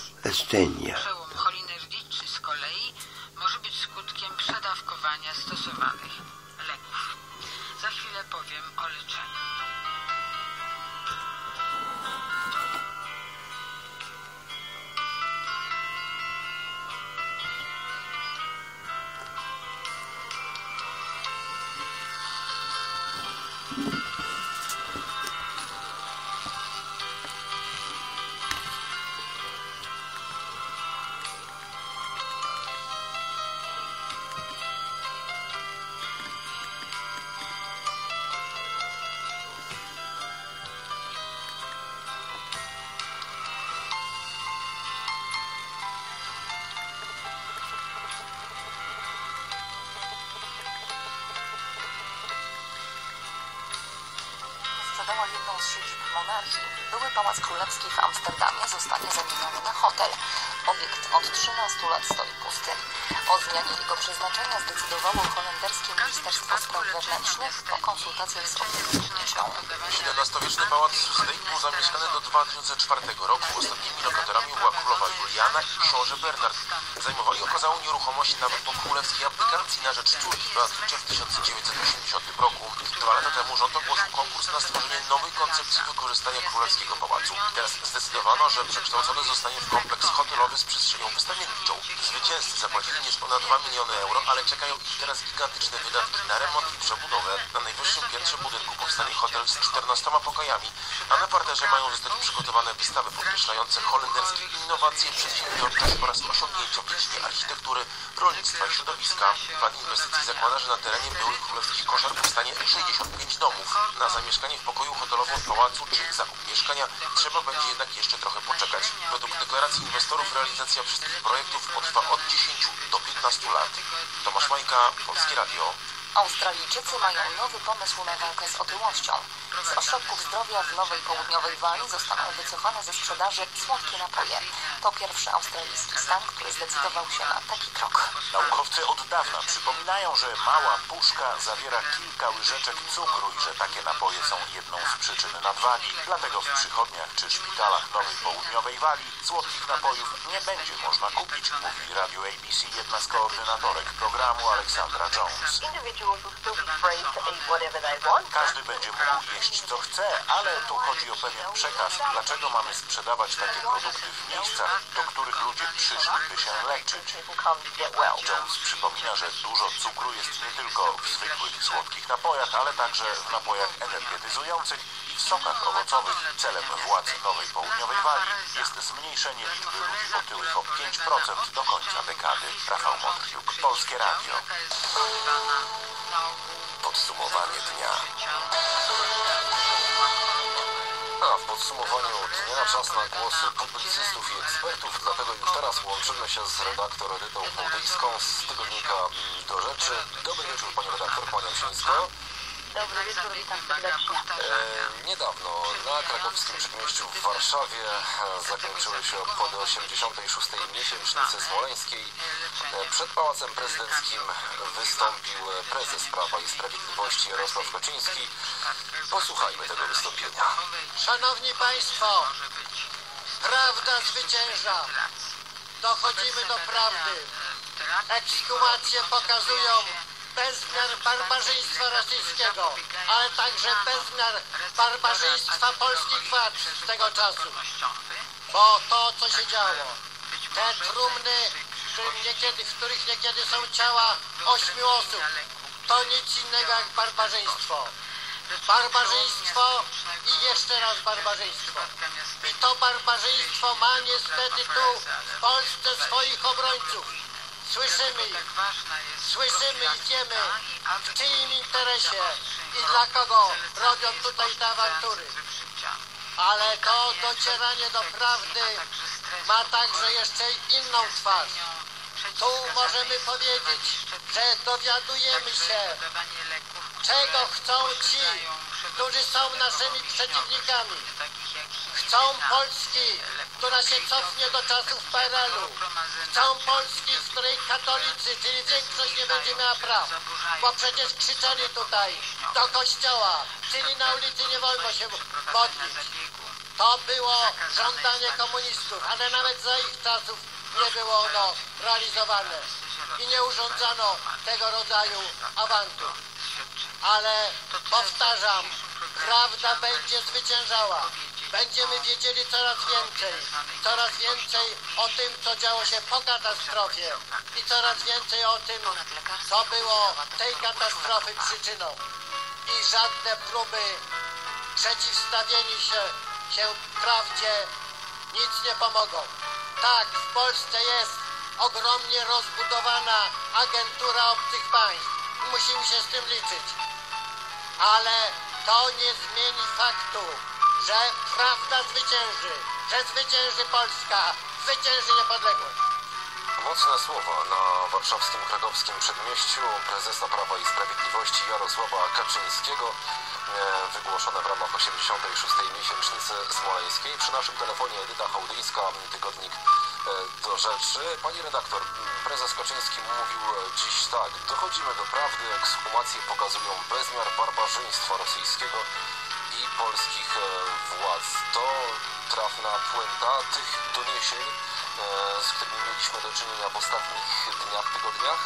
Estynia. Przełom cholinergiczny z kolei może być skutkiem przedawkowania stosowanych leków. Za chwilę powiem o leczeniu. Sprzedała jedną z siedzib monarchii. Były Pałac Królewski w Amsterdamie zostanie zamieniony na hotel. Obiekt od 13 lat stoi pusty. O zmianie jego przeznaczenia zdecydowało holenderskie Ministerstwo Spraw Wewnętrznych po konsultacjach z opinią publiczną. XVII-wieczny pałac w Sdijk był zamieszkany do 2004 roku. Ostatnimi lokatorami była królowa Juliana i książę Bernard. Zajmowali okazałą nieruchomość nawet po królewskiej abdykacji na rzecz córki Beatrice w 1980 roku. 2 lata temu rząd ogłosił konkurs na stworzenie nowej koncepcji wykorzystania królewskiego pałacu. Teraz zdecydowano, że przekształcony zostanie w kompleks hotelowy z przestrzenią wystawienniczą. Zwycięzcy zapłacili niespełna 2 miliony euro, ale czekają ich teraz gigantyczne wydatki na remont i przebudowę. Na najwyższym piętrze budynku powstanie hotel z 14 pokojami, a na parterze mają zostać przygotowane wystawy podkreślające holenderskie innowacje, przedsiębiorczość oraz osiągnięcia w dziedzinie architektury, rolnictwa i środowiska. Plan inwestycji zakłada, że na terenie byłych królewskich koszar powstanie 65 domów. Na zamieszkanie w pokoju hotelowym w pałacu czy zakup mieszkania trzeba będzie jednak jeszcze trochę poczekać. Według deklaracji inwestorów realizacja wszystkich projektów potrwa od 10 do 15 lat. Tomasz Majka, Polskie Radio. Australijczycy mają nowy pomysł na walkę z otyłością. Z ośrodków zdrowia w Nowej Południowej Walii zostaną wycofane ze sprzedaży słodkie napoje. To pierwszy australijski stan, który zdecydował się na taki krok. Naukowcy od dawna przypominają, że mała puszka zawiera kilka łyżeczek cukru i że takie napoje są jedną z przyczyn nadwagi. Dlatego w przychodniach czy szpitalach Nowej Południowej Walii słodkich napojów nie będzie można kupić, mówi Radio ABC jedna z koordynatorek programu Alexandra Jones. Każdy będzie mógł jeść co chce, ale tu chodzi o pewien przekaz, dlaczego mamy sprzedawać takie produkty w miejscach, do których ludzie przyszliby się leczyć. Jones przypomina, że dużo cukru jest nie tylko w zwykłych słodkich napojach, ale także w napojach energetyzujących i w sokach owocowych. Celem władz Nowej Południowej Walii jest zmniejszenie liczby ludzi otyłych o 5% do końca dekady. Rafał Modriuk, Polskie Radio. Podsumowanie dnia. A w podsumowaniu dnia czas na głosy publicystów i ekspertów, dlatego już teraz łączymy się z redaktor Edytą Połdyjską z tygodnika Do Rzeczy. Dobry wieczór, pani redaktor, kłaniam się nisko. Dobry wieczór, witam serdecznie. Niedawno na krakowskim przedmieściu w Warszawie zakończyły się obchody 86. miesięcznicy smoleńskiej. Przed Pałacem Prezydenckim wystąpił prezes Prawa i Sprawiedliwości Jarosław Kaczyński. Posłuchajmy tego wystąpienia. Szanowni Państwo, prawda zwycięża. Dochodzimy do prawdy. Ekshumacje pokazują bezmiar barbarzyństwa rosyjskiego, ale także bezmiar barbarzyństwa polskich władz z tego czasu. Bo to, co się działo, te trumny, w których niekiedy są ciała 8 osób, to nic innego jak barbarzyństwo. Barbarzyństwo i jeszcze raz barbarzyństwo. I to barbarzyństwo ma niestety tu w Polsce swoich obrońców. Słyszymy ich. Słyszymy i wiemy, w czyim interesie i dla kogo robią tutaj te awantury. Ale to docieranie do prawdy ma także jeszcze inną twarz. Tu możemy powiedzieć, że dowiadujemy się, czego chcą ci, którzy są naszymi przeciwnikami. Chcą Polski, która się cofnie do czasów PRL-u. Chcą Polski, w której katolicy, czyli większość nie będzie miała praw. Bo przecież krzyczeli tutaj do kościoła, czyli na ulicy nie wolno się modlić. To było żądanie komunistów, ale nawet za ich czasów nie było ono realizowane i nie urządzano tego rodzaju awantur. Ale powtarzam, prawda będzie zwyciężała. Będziemy wiedzieli coraz więcej o tym, co działo się po katastrofie i coraz więcej o tym, co było tej katastrofy przyczyną. I żadne próby przeciwstawienia się prawdzie nic nie pomogą. Tak, w Polsce jest ogromnie rozbudowana agentura obcych państw. Musimy się z tym liczyć. Ale to nie zmieni faktu, że prawda zwycięży, że zwycięży Polska, zwycięży niepodległość. Mocne słowa na warszawskim Krakowskim Przedmieściu prezesa Prawa i Sprawiedliwości Jarosława Kaczyńskiego, wygłoszone w ramach 86. miesięcznicy smoleńskiej. Przy naszym telefonie Edyta Hołdyńska, tygodnik Do Rzeczy. Pani redaktor, prezes Kaczyński mówił dziś tak: dochodzimy do prawdy, ekshumacje pokazują bezmiar barbarzyństwa rosyjskiego i polskich władz. To trafna puenta tych doniesień, z którymi mieliśmy do czynienia w ostatnich dniach, tygodniach?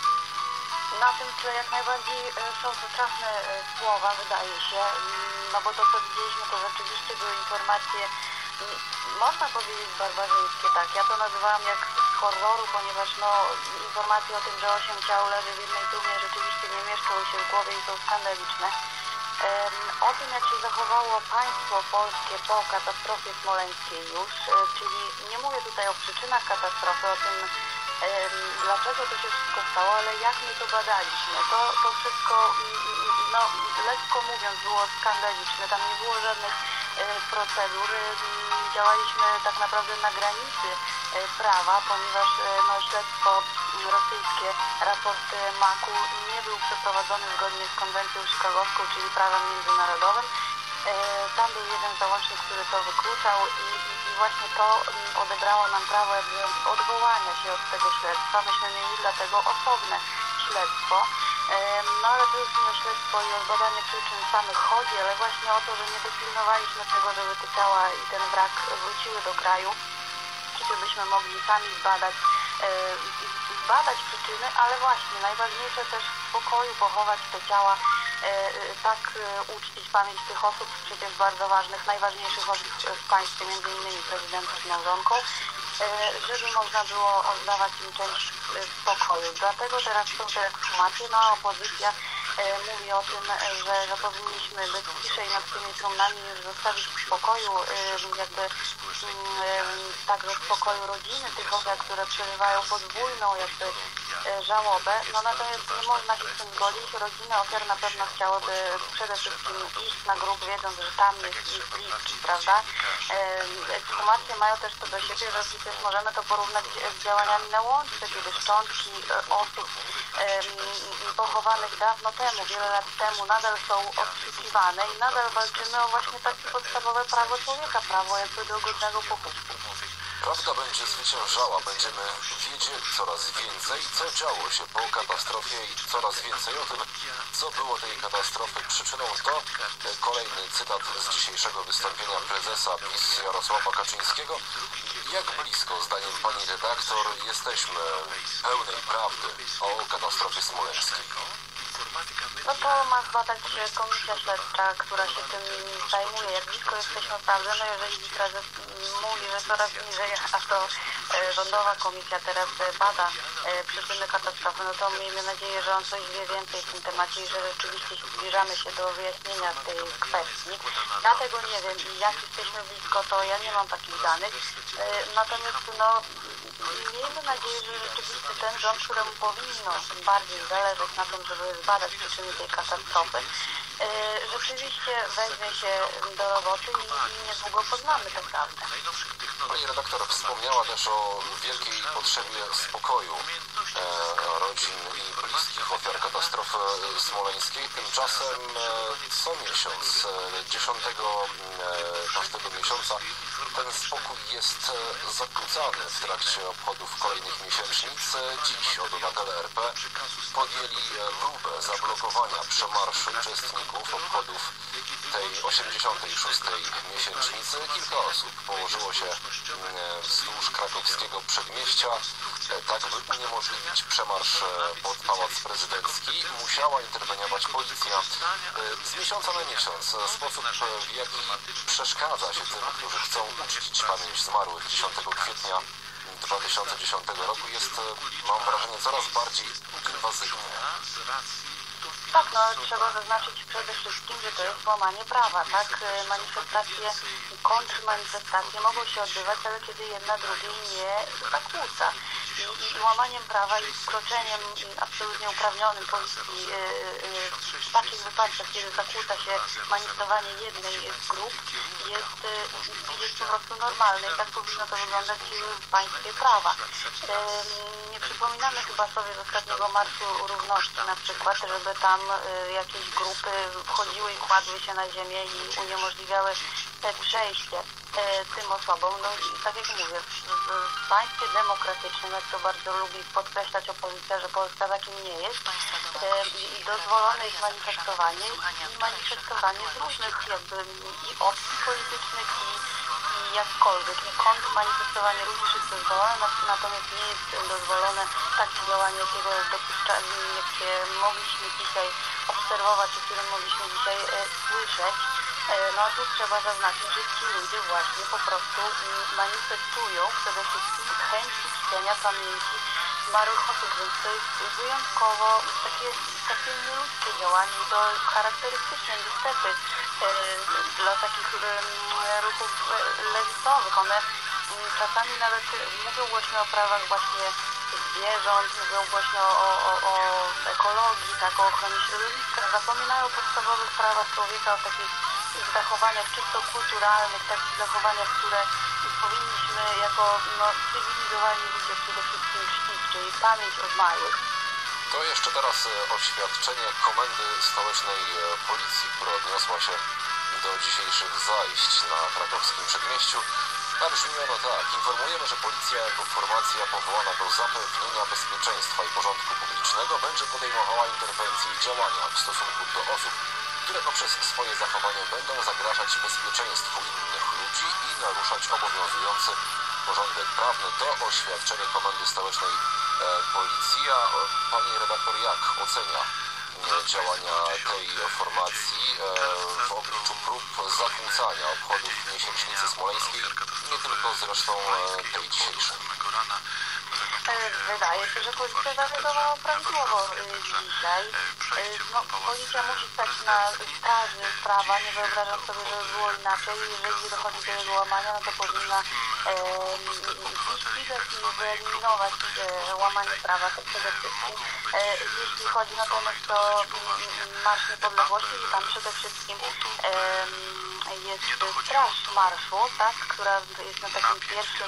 Na tym tle jak najbardziej są to trafne słowa, wydaje się, no bo to co widzieliśmy to rzeczywiście były informacje, można powiedzieć barbarzyńskie, tak, ja to nazywałam jak z horroru, ponieważ no informacje o tym, że 8 ciał leży w jednej trumnie rzeczywiście nie mieszkały się w głowie i są skandaliczne. O tym, jak się zachowało państwo polskie po katastrofie smoleńskiej już, czyli nie mówię tutaj o przyczynach katastrofy, o tym, dlaczego to się wszystko stało, ale jak my to badaliśmy. To wszystko, no lekko mówiąc, było skandaliczne, tam nie było żadnych procedur, działaliśmy tak naprawdę na granicy prawa, ponieważ no, śledztwo rosyjskie, raport MAK-u nie był przeprowadzony zgodnie z konwencją chicagowską, czyli prawem międzynarodowym. Tam był jeden załącznik, który to wykluczał i właśnie to odebrało nam prawo jakby odwołania się od tego śledztwa. Myśmy mieli dlatego osobne śledztwo. No ale to jest nie o śledztwo i o zbadanie przyczyn samych chodzi, ale właśnie o to, że nie dopilnowaliśmy tego, żeby te ciała i ten wrak wróciły do kraju, żebyśmy mogli sami zbadać przyczyny, ale właśnie najważniejsze też w spokoju pochować te ciała, tak uczcić pamięć tych osób przecież bardzo ważnych, najważniejszych osób w państwie, między innymi prezydentów z małżonką, żeby można było oddawać im część spokoju. Dlatego teraz są te ekshumacje, no a opozycja mówi o tym, że powinniśmy być ciszej nad tymi trumnami, już zostawić w spokoju, jakby także w spokoju rodziny tych ofiar, które przeżywają podwójną jakby żałobę. No natomiast nie można się z tym zgodzić. Rodziny ofiar na pewno chciałyby przede wszystkim iść na grób, wiedząc, że tam jest ich bliski, prawda? Ekshumacje mają też to do siebie, że przecież możemy to porównać z działaniami na łączce, kiedy szczątki osób pochowanych dawno temu, wiele lat temu, nadal są odszukiwane i nadal walczymy o właśnie takie podstawowe prawo człowieka, prawo jakby do godnego pochówku. Prawda będzie zwyciężała, będziemy wiedzieli coraz więcej, co działo się po katastrofie i coraz więcej o tym, co było tej katastrofy przyczyną. To kolejny cytat z dzisiejszego wystąpienia prezesa PiS Jarosława Kaczyńskiego. Jak blisko, zdaniem pani redaktor, jesteśmy pełnej prawdy o katastrofie smoleńskiej? No to ma zbadać komisja śledcza, która się tym zajmuje. Jak blisko jesteśmy prawdy, no jeżeli prezes mówi, że coraz niżej, a to rządowa komisja teraz bada przyczyny katastrofy, no to miejmy nadzieję, że on coś wie więcej w tym temacie i że rzeczywiście zbliżamy się do wyjaśnienia tej kwestii. Ja tego nie wiem i jak jesteśmy blisko, to ja nie mam takich danych. Natomiast no miejmy nadzieję, że rzeczywiście ten rząd, któremu powinno bardziej zależeć na tym, żeby zbadać przyczyny tej katastrofy, rzeczywiście weźmie się do roboty i niedługo poznamy tę prawdę. Pani redaktor wspomniała też o wielkiej potrzebie spokoju rodzin i bliskich ofiar katastrofy smoleńskiej. Tymczasem co miesiąc, 10 każdego miesiąca, ten spokój jest zakłócany w trakcie obchodów kolejnych miesięcznic. Dziś obywatele RP podjęli próbę zablokowania przemarszu uczestników obchodów tej 86. miesięcznicy kilka osób położyło się wzdłuż krakowskiego przedmieścia, tak by uniemożliwić przemarsz pod Pałac Prezydencki. Musiała interweniować policja. Z miesiąca na miesiąc sposób, w jaki przeszkadza się tym, którzy chcą uczcić pamięć zmarłych 10 kwietnia 2010 roku jest, mam wrażenie, coraz bardziej inwazyjny. Tak, no trzeba zaznaczyć przede wszystkim, że to jest łamanie prawa, tak? Manifestacje, kontrmanifestacje mogą się odbywać, ale kiedy jedna drugiej nie zakłóca. I łamaniem prawa i wkroczeniem absolutnie uprawnionym policji w takich wypadkach, kiedy zakłóca się manifestowanie jednej z grup, jest po prostu normalne i tak powinno to wyglądać w państwie prawa. Nie przypominamy chyba sobie z ostatniego Marszu Równości na przykład, żeby tam jakieś grupy wchodziły i kładły się na ziemię i uniemożliwiały przejście tym osobom. No i tak jak mówię, w państwie demokratycznym, jak to bardzo lubi podkreślać opozycja, że Polska takim nie jest, dozwolone jest manifestowanie i manifestowanie z różnych jakby i opcji politycznych i jakkolwiek. Kontrmanifestowanie również jest dozwolone, natomiast nie jest dozwolone takie działanie, jakiego jakie mogliśmy dzisiaj obserwować, o którym mogliśmy dzisiaj słyszeć. No tu trzeba zaznaczyć, że ci ludzie właśnie po prostu manifestują przede wszystkim chęć uczczenia pamięci zmarłych osób, więc to jest wyjątkowo takie nieludzkie działanie i to charakterystyczne niestety dla takich ruchów lewicowych. One czasami nawet mówią głośno o prawach właśnie zwierząt, mówią głośno o ekologii, tak, o ochronie środowiska, zapominają o podstawowych prawach człowieka, o takich zachowaniach czysto kulturalnych, takich zachowaniach, które powinniśmy jako cywilizowani ludzie przede wszystkim czcić, czyli pamięć o zmarłych. To jeszcze teraz oświadczenie Komendy Stołecznej Policji, która odniosła się do dzisiejszych zajść na krakowskim przedmieściu. A brzmi ono tak. Informujemy, że policja jako formacja powołana do zapewnienia bezpieczeństwa i porządku publicznego będzie podejmowała interwencje i działania w stosunku do osób, które poprzez swoje zachowanie będą zagrażać bezpieczeństwu innych ludzi i naruszać obowiązujący porządek prawny. To oświadczenie Komendy Stołecznej Policji. A pani redaktor, jak ocenia działania tej formacji w obliczu prób zakłócania obchodów miesięcznicy smoleńskiej, nie tylko zresztą tej dzisiejszej? Wydaje się, że policja zareagowała prawidłowo dzisiaj. Policja musi stać na straży prawa. Nie wyobrażam sobie, żeby było inaczej. Jeżeli dochodzi do jego łamania, no to powinna ścigać i wyeliminować łamanie prawa. To przede wszystkim. Jeśli chodzi natomiast o Marsz Niepodległości, to tam przede wszystkim jest straż marszu, tak, która jest na takim pierwszym,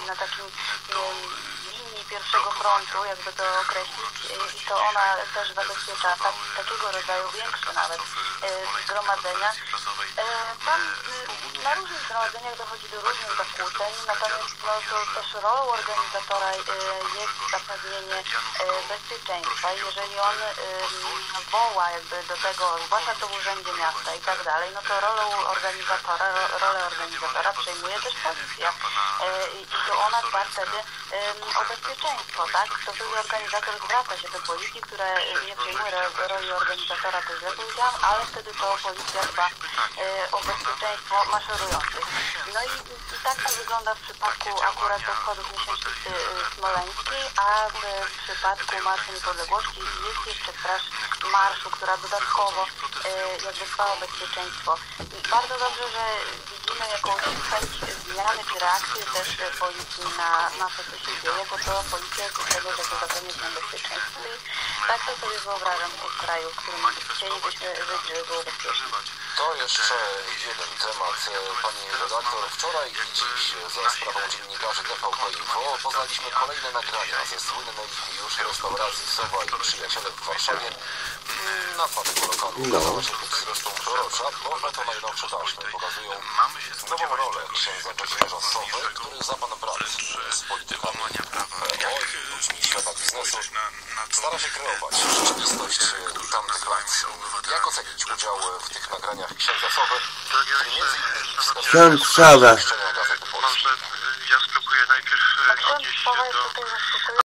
linii pierwszego frontu, jakby to określić, i to ona też zabezpiecza takiego rodzaju większe nawet zgromadzenia. Tam na różnych zgromadzeniach dochodzi do różnych zakłóceń, natomiast to też rolą organizatora jest zapewnienie bezpieczeństwa i jeżeli on woła jakby do tego, zwłaszcza to w urzędzie miasta i tak dalej, no to rolę organizatora przejmuje też policja i to ona dba wtedy o bezpieczeństwo, tak? To wtedy organizator zwraca się do policji, która nie przejmuje roli organizatora, to źle powiedziałam, ale wtedy to policja dba o bezpieczeństwo maszerujących. No i tak to wygląda w przypadku akurat obchodów miesięcznicy smoleńskiej, a w przypadku Marszu Niepodległości jest jeszcze straż marszu, która dodatkowo jakby dba o bezpieczeństwo. I bardzo dobrze, że widzimy jakąś chęć zmiany czy reakcję też policji na to, co się dzieje, bo to policja jest do tego, żeby zapewnić nam bezpieczeństwo. I tak to sobie wyobrażam w kraju, w którym chcielibyśmy żyć, żeby było bezpiecznie. To jeszcze jeden temat. Pani redaktor, wczoraj i dziś za sprawą dziennikarzy TVP Info poznaliśmy kolejne nagrania ze słynnej już restauracji Sowa i Przyjaciele w Warszawie. Nazwa tego lokalu okazała się być zresztą prorocza, bo oto najnowsze taśmy pokazują nową rolę księdza Kazimierza Sowy, który za pan brat z politykami, ludźmi świata biznesu biznesu stara się kreować rzeczywistość tamtych lat. Jak ocenić udział w tych nagraniach księdza Sowy, który między innymi wskazuje Ksiądz Sowa. Gazety Polskiej? Ja spróbuję najpierw odnieść się do